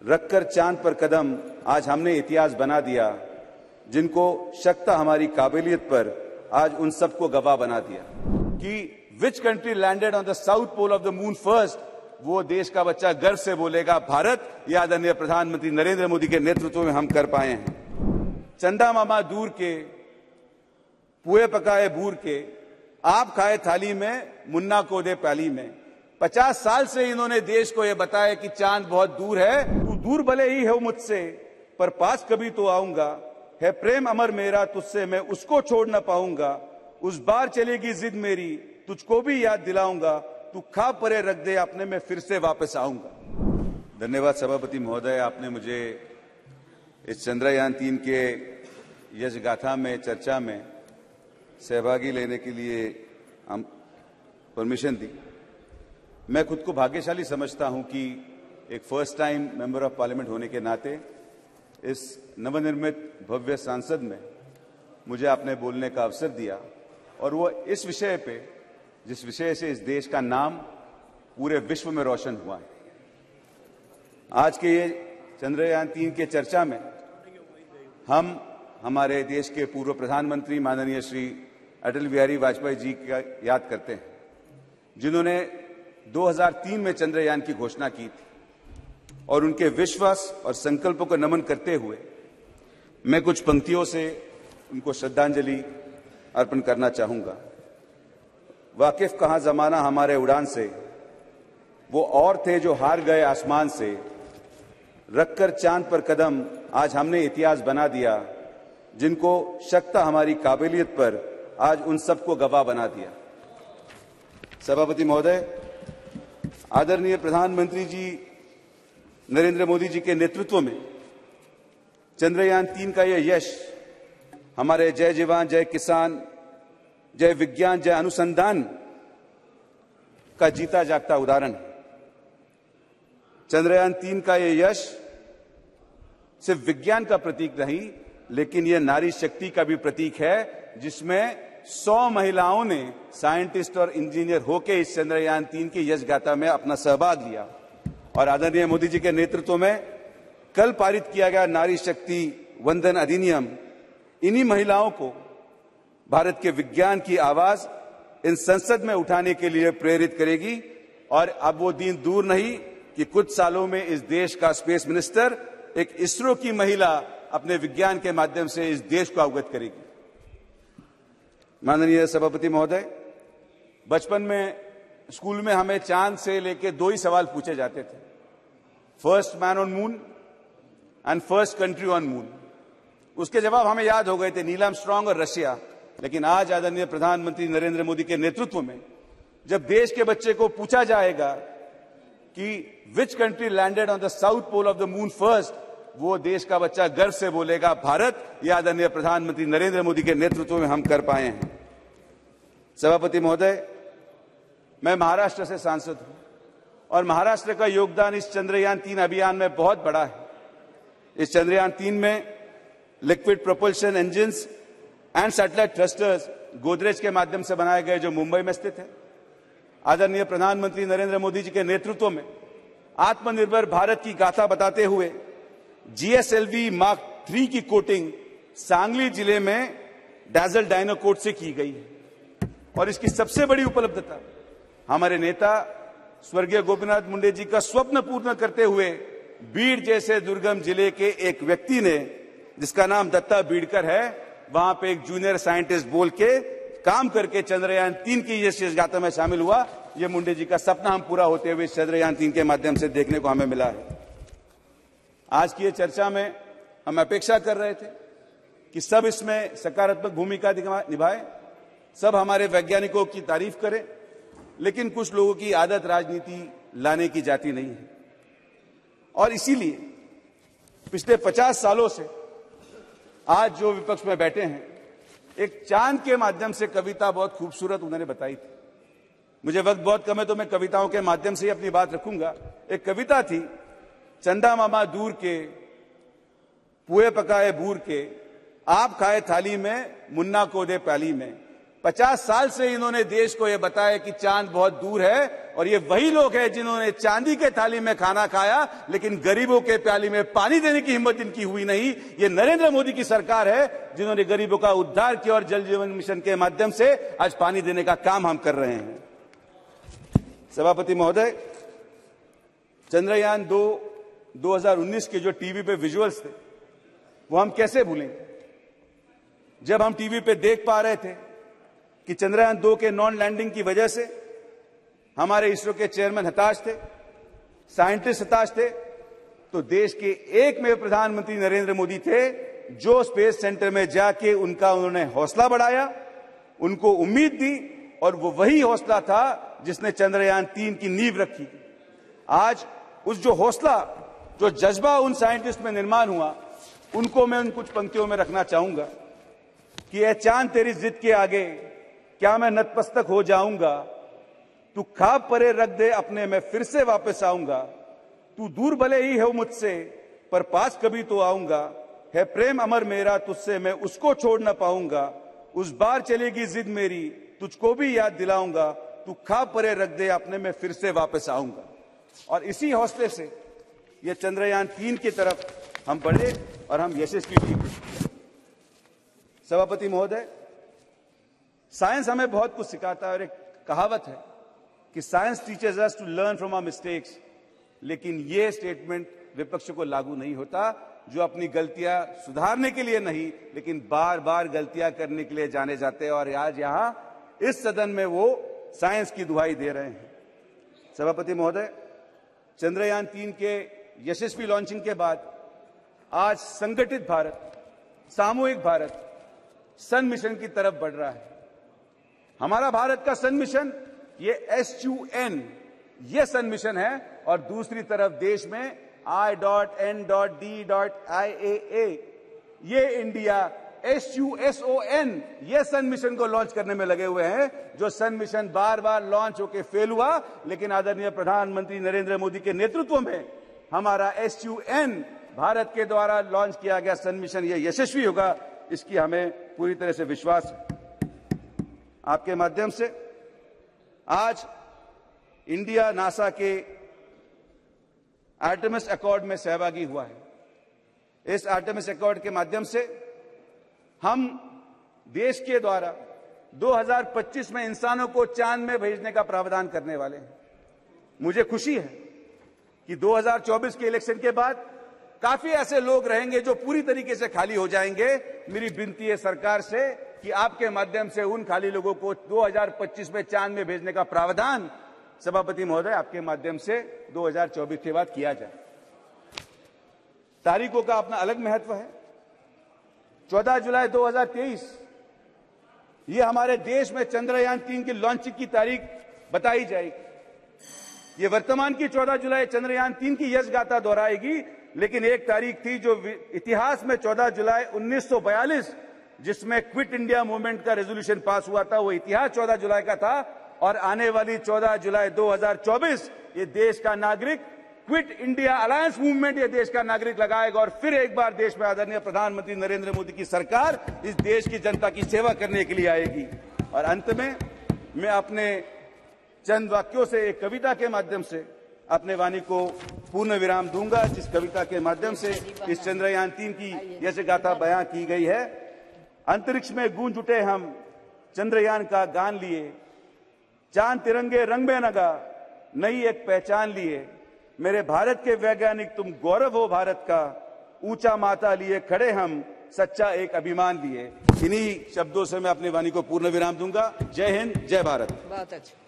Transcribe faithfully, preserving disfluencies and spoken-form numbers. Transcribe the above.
रखकर चांद पर कदम आज हमने इतिहास बना दिया। जिनको शक था हमारी काबिलियत पर, आज उन सबको गवाह बना दिया। कि which country landed on the south pole of the moon first, वो देश का बच्चा गर्व से बोलेगा भारत। ये आदरणीय प्रधानमंत्री नरेंद्र मोदी के नेतृत्व में हम कर पाए हैं। चंदा मामा दूर के, पुए पकाए बूर के, आप खाए थाली में, मुन्ना को दे प्याली में। पचास साल से इन्होंने देश को यह बताया कि चांद बहुत दूर है, तू दूर भले ही हो मुझसे, पर पास कभी तो आऊंगा। है प्रेम अमर मेरा तुझसे, मैं उसको छोड़ न पाऊंगा। उस बार चलेगी जिद मेरी, तुझको भी याद दिलाऊंगा। तू खा परे रख दे अपने, में फिर से वापस आऊंगा। धन्यवाद सभापति महोदय, आपने मुझे इस चंद्रयान तीन के यश गाथा में, चर्चा में सहभागी लेने के लिए हम परमिशन दी। मैं खुद को भाग्यशाली समझता हूं कि एक first time member of parliament होने के नाते इस नवनिर्मित भव्य संसद में मुझे आपने बोलने का अवसर दिया, और वो इस विषय पे जिस विषय से इस देश का नाम पूरे विश्व में रोशन हुआ है। आज के ये चंद्रयान तीन के चर्चा में हम हमारे देश के पूर्व प्रधानमंत्री माननीय श्री अटल बिहारी वाजपेयी जी का याद करते हैं, जिन्होंने दो हज़ार तीन में चंद्रयान की घोषणा की थी। और उनके विश्वास और संकल्पों को नमन करते हुए मैं कुछ पंक्तियों से उनको श्रद्धांजलि अर्पण करना चाहूंगा। वाकिफ कहां जमाना हमारे उड़ान से, वो और थे जो हार गए आसमान से। रखकर चांद पर कदम आज हमने इतिहास बना दिया। जिनको शक था हमारी काबिलियत पर, आज उन सबको गवाह बना दिया। सभापति महोदय, आदरणीय प्रधानमंत्री जी नरेंद्र मोदी जी के नेतृत्व में चंद्रयान तीन का यह यश हमारे जय जवान, जय किसान, जय विज्ञान, जय अनुसंधान का जीता जागता उदाहरण है। चंद्रयान तीन का यह यश सिर्फ विज्ञान का प्रतीक नहीं, लेकिन यह नारी शक्ति का भी प्रतीक है, जिसमें सौ महिलाओं ने साइंटिस्ट और इंजीनियर होकर इस चंद्रयान तीन की यश गाथा में अपना सहभाग लिया। और आदरणीय मोदी जी के नेतृत्व में कल पारित किया गया नारी शक्ति वंदन अधिनियम इन्हीं महिलाओं को भारत के विज्ञान की आवाज इन संसद में उठाने के लिए प्रेरित करेगी। और अब वो दिन दूर नहीं कि कुछ सालों में इस देश का स्पेस मिनिस्टर एक इसरो की महिला अपने विज्ञान के माध्यम से इस देश को अवगत करेगी। माननीय सभापति महोदय, बचपन में स्कूल में हमें चांद से लेकर दो ही सवाल पूछे जाते थे, first man on moon and first country on moon. उसके जवाब हमें याद हो गए थे, नील आर्मस्ट्रांग और रशिया। लेकिन आज आदरणीय प्रधानमंत्री नरेंद्र मोदी के नेतृत्व में जब देश के बच्चे को पूछा जाएगा कि which country landed on the south pole of the moon first, वो देश का बच्चा गर्व से बोलेगा भारत। ये आदरणीय प्रधानमंत्री नरेंद्र मोदी के नेतृत्व में हम कर पाए हैं। सभापति महोदय, मैं महाराष्ट्र से सांसद हूं और महाराष्ट्र का योगदान इस चंद्रयान तीन अभियान में बहुत बड़ा है। इस चंद्रयान तीन में liquid propulsion engines and satellite thrusters Godrej के माध्यम से बनाए गए, जो मुंबई में स्थित है। आदरणीय प्रधानमंत्री नरेंद्र मोदी जी के नेतृत्व में आत्मनिर्भर भारत की गाथा बताते हुए जीएसएलवी मार्क थ्री की कोटिंग सांगली जिले में डैजल डायनाकोट से की गई है। और इसकी सबसे बड़ी उपलब्धता हमारे नेता स्वर्गीय गोपीनाथ मुंडे जी का स्वप्न पूर्ण करते हुए बीड़ जैसे दुर्गम जिले के एक व्यक्ति ने, जिसका नाम दत्ता बीड़कर है, वहां पे एक जूनियर साइंटिस्ट बोल के काम करके चंद्रयान तीन की यश गाथा में शामिल हुआ। ये मुंडे जी का सपना हम पूरा होते हुए चंद्रयान तीन के माध्यम से देखने को हमें मिला है। आज की ये चर्चा में हम अपेक्षा कर रहे थे कि सब इसमें सकारात्मक भूमिका निभाए, सब हमारे वैज्ञानिकों की तारीफ करें, लेकिन कुछ लोगों की आदत राजनीति लाने की जाती नहीं है। और इसीलिए पिछले पचास सालों से आज जो विपक्ष में बैठे हैं, एक चांद के माध्यम से कविता बहुत खूबसूरत उन्होंने बताई थी। मुझे वक्त बहुत कम है तो मैं कविताओं के माध्यम से ही अपनी बात रखूंगा। एक कविता थी, चंदा मामा दूर के, पुए पकाए बूर के, आप खाए थाली में, मुन्ना को दे प्याली में। पचास साल से इन्होंने देश को यह बताया कि चांद बहुत दूर है, और ये वही लोग हैं जिन्होंने चांदी के थाली में खाना खाया लेकिन गरीबों के प्याली में पानी देने की हिम्मत इनकी हुई नहीं। ये नरेंद्र मोदी की सरकार है जिन्होंने गरीबों का उद्धार किया और जल जीवन मिशन के माध्यम से आज पानी देने का काम हम कर रहे हैं। सभापति महोदय, चंद्रयान दो दो हज़ार उन्नीस के जो टीवी पे विजुअल्स थे वो हम कैसे भूलेंगे, जब हम टीवी पे देख पा रहे थे कि चंद्रयान दो के नॉन लैंडिंग की वजह से हमारे इसरो के चेयरमैन हताश थे, साइंटिस्ट हताश थे, तो देश के एकमेव प्रधानमंत्री नरेंद्र मोदी थे जो स्पेस सेंटर में जाके उनका उन्होंने हौसला बढ़ाया, उनको उम्मीद दी, और वो वही हौसला था जिसने चंद्रयान तीन की नींव रखी। आज उस जो हौसला, जो जज्बा उन साइंटिस्ट में निर्माण हुआ, उनको मैं उन कुछ पंक्तियों में रखना चाहूंगा कि ए चांद तेरी जिद के आगे क्या मैं नतमस्तक हो जाऊंगा, तू ख्वाब परे रख दे अपने मैं फिर से वापस आऊंगा, तू दूर भले ही हो मुझसे पर पास कभी तो आऊंगा, है प्रेम अमर मेरा तुझसे मैं उसको छोड़ ना पाऊंगा, उस बार चलेगी जिद मेरी तुझको भी याद दिलाऊंगा, तू ख्वाब परे रख दे अपने मैं फिर से वापस आऊंगा। और इसी हौसले से ये चंद्रयान तीन की तरफ हम बढ़े और हम यशस्वी भी हुए। सभापति महोदय, साइंस हमें बहुत कुछ सिखाता है और एक कहावत है कि science teachers us to learn from our mistakes, लेकिन ये स्टेटमेंट विपक्ष को लागू नहीं होता जो अपनी गलतियां सुधारने के लिए नहीं लेकिन बार बार गलतियां करने के लिए जाने जाते हैं, और आज यहां इस सदन में वो साइंस की दुहाई दे रहे हैं। सभापति महोदय, चंद्रयान तीन के यशस्वी लॉन्चिंग के बाद आज संगठित भारत, सामूहिक भारत सन मिशन की तरफ बढ़ रहा है। हमारा भारत का सन मिशन ये एस यू एन ये सन मिशन है, और दूसरी तरफ देश में I dot N dot D dot I A A ये India S U S O N ये सन मिशन को लॉन्च करने में लगे हुए हैं, जो सन मिशन बार बार लॉन्च होकर फेल हुआ, लेकिन आदरणीय प्रधानमंत्री नरेंद्र मोदी के नेतृत्व में हमारा एस यू एन भारत के द्वारा लॉन्च किया गया सन मिशन ये यशस्वी होगा, इसकी हमें पूरी तरह से विश्वास है। आपके माध्यम से आज इंडिया नासा के आर्टेमिस अकॉर्ड में सहभागी हुआ है। इस आर्टेमिस अकॉर्ड के माध्यम से हम देश के द्वारा दो हज़ार पच्चीस में इंसानों को चांद में भेजने का प्रावधान करने वाले हैं। मुझे खुशी है कि दो हज़ार चौबीस के इलेक्शन के बाद काफी ऐसे लोग रहेंगे जो पूरी तरीके से खाली हो जाएंगे। मेरी विनती है सरकार से कि आपके माध्यम से उन खाली लोगों को दो हज़ार पच्चीस में चांद में भेजने का प्रावधान सभापति महोदय आपके माध्यम से दो हज़ार चौबीस के बाद किया जाए। तारीखों का अपना अलग महत्व है। चौदह जुलाई दो हज़ार तेईस ये हमारे देश में चंद्रयान तीन की लॉन्चिंग की तारीख बताई जाएगी। ये वर्तमान की चौदह जुलाई चंद्रयान तीन की यश गाथा दोहराएगी, लेकिन एक तारीख थी जो इतिहास में चौदह जुलाई उन्नीस सौ बयालीस जिसमें क्विट इंडिया मूवमेंट का रेजोल्यूशन पास हुआ था, वो इतिहास चौदह जुलाई का था। और आने वाली चौदह जुलाई दो हज़ार चौबीस ये देश का नागरिक क्विट इंडिया अलायंस मूवमेंट ये देश का नागरिक लगाएगा, और फिर एक बार देश में आदरणीय प्रधानमंत्री नरेंद्र मोदी की सरकार इस देश की जनता की सेवा करने के लिए आएगी। और अंत में मैं अपने चंद वाक्यों से एक कविता के माध्यम से अपने वाणी को पूर्ण विराम दूंगा, जिस कविता के माध्यम से इस चंद्रयान तीन की यश गाथा बयां की गई है। अंतरिक्ष में गूंज उठे हम चंद्रयान का गान लिए, चांद तिरंगे रंग में नगा नई एक पहचान लिए, मेरे भारत के वैज्ञानिक तुम गौरव हो भारत का, ऊंचा माथा लिए खड़े हम सच्चा एक अभिमान लिए। इन्हीं शब्दों से मैं अपनी वाणी को पूर्ण विराम दूंगा। जय हिंद, जय भारत। बहुत अच्छा।